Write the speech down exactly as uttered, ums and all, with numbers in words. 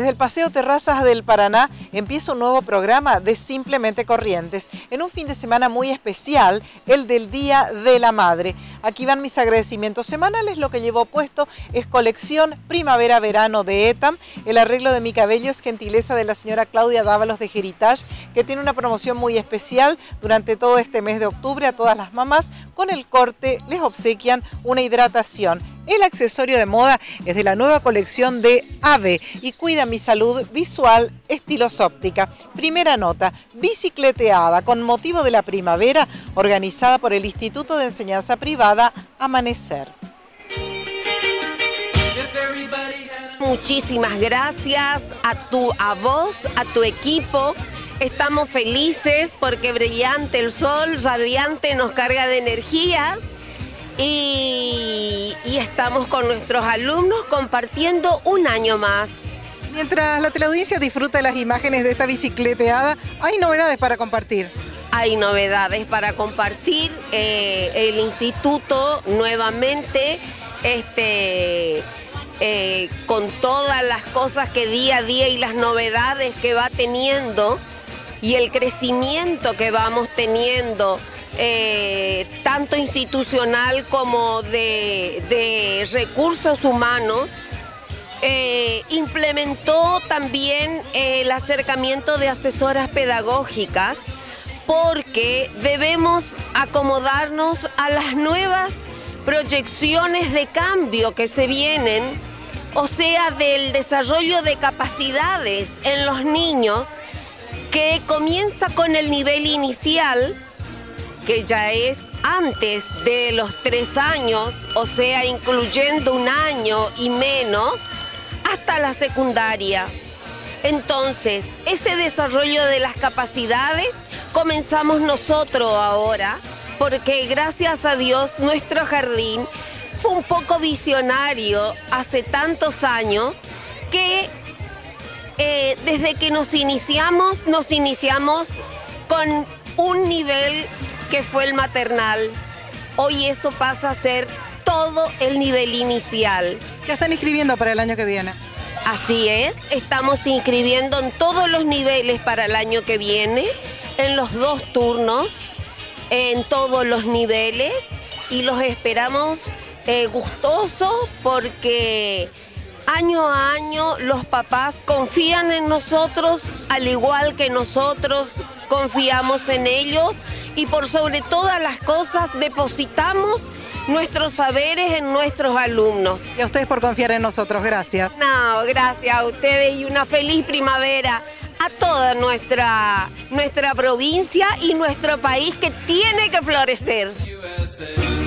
Desde el Paseo Terrazas del Paraná empieza un nuevo programa de Simplemente Corrientes, en un fin de semana muy especial, el del Día de la Madre. Aquí van mis agradecimientos semanales. Lo que llevo puesto es colección primavera-verano de Etam. El arreglo de mi cabello es gentileza de la señora Claudia Dávalos de Heritage, que tiene una promoción muy especial durante todo este mes de octubre. A todas las mamás con el corte les obsequian una hidratación. El accesorio de moda es de la nueva colección de AVE y cuida mi salud visual Estilos Óptica. Primera nota, bicicleteada con motivo de la primavera, organizada por el Instituto de Enseñanza Privada Amanecer. Muchísimas gracias a, tu, a vos, a tu equipo. Estamos felices porque brillante el sol, radiante, nos carga de energía. Y, y estamos con nuestros alumnos compartiendo un año más. Mientras la teleaudiencia disfruta de las imágenes de esta bicicleteada, hay novedades para compartir. Hay novedades para compartir. Eh, el instituto nuevamente, este, eh, con todas las cosas que día a día y las novedades que va teniendo y el crecimiento que vamos teniendo, Eh, tanto institucional como de, de recursos humanos, eh, implementó también eh, el acercamiento de asesoras pedagógicas, porque debemos acomodarnos a las nuevas proyecciones de cambio que se vienen, o sea, del desarrollo de capacidades en los niños, que comienza con el nivel inicial, que ya es antes de los tres años, o sea, incluyendo un año y menos, hasta la secundaria. Entonces, ese desarrollo de las capacidades comenzamos nosotros ahora, porque gracias a Dios nuestro jardín fue un poco visionario hace tantos años que eh, desde que nos iniciamos, nos iniciamos con un nivel que fue el maternal. Hoy eso pasa a ser todo el nivel inicial. ¿Ya están inscribiendo para el año que viene? Así es, estamos inscribiendo en todos los niveles para el año que viene, en los dos turnos, en todos los niveles, y los esperamos eh, gustosos, porque año a año los papás confían en nosotros, al igual que nosotros confiamos en ellos, y por sobre todas las cosas depositamos nuestros saberes en nuestros alumnos. Y a ustedes por confiar en nosotros, gracias. No, gracias a ustedes y una feliz primavera a toda nuestra, nuestra provincia y nuestro país, que tiene que florecer.